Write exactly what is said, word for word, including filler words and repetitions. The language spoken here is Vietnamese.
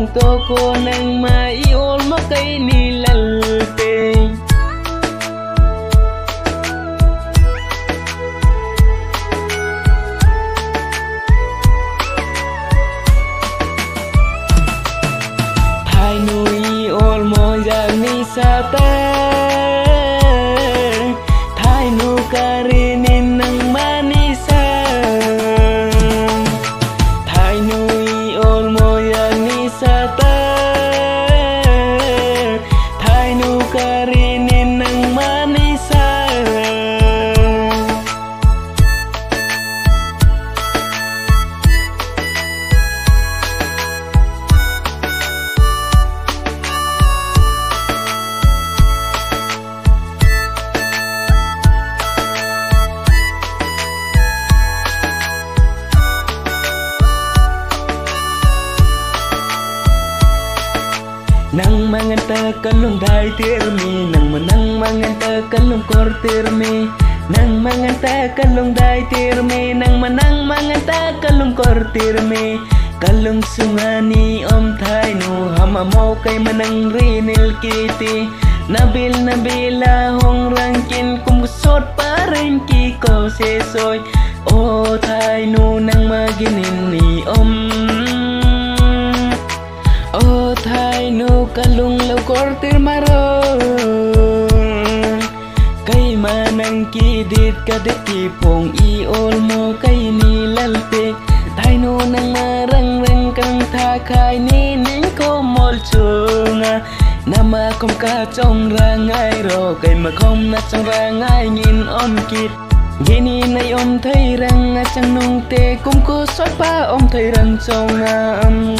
tô cô nang mai ol ma cây ni lal pe hai nuôi ol mo giang ni sa ta hai nu karinin nang manisa hai nuôi ol mo giang ni sa ta hai nu karinin nang manisa nang manganta kalung dai tirmi nang manang manganta kalung kor tirmi nang manganta kalung dai tirmi nang manang manganta kalung kor tirmi kalung sungani om thai nu hama mo kai manang rinil kiti nabil nabila hong rangkin kum sot pareng ki ko se soy o thai nu nang maginin ni om o thai nu kalung lau kortir maron kay manang kidit kadit kipong i ol mo kay ni lalpe thai nu nang marang rang kang tha khai ni ning ko mol chunga nama kom ka trong ra ngai ro kay mà không na trong ra ngai nhìn om kit gini nay om thấy răng chẳng nung te cũng có sót pa om thấy răng trong am